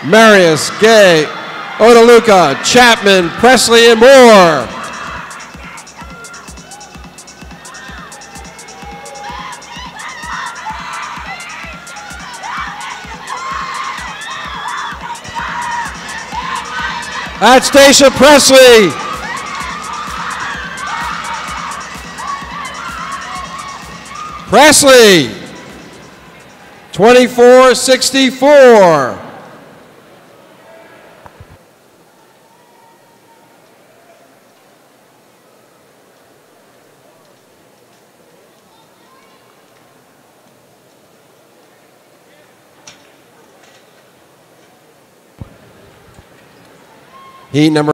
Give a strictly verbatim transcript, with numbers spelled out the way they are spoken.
Marius, Gay, Odaluka, Chapman, Presley, and Moore. That's Stacia Presley. Presley, twenty-four sixty-four. Heat number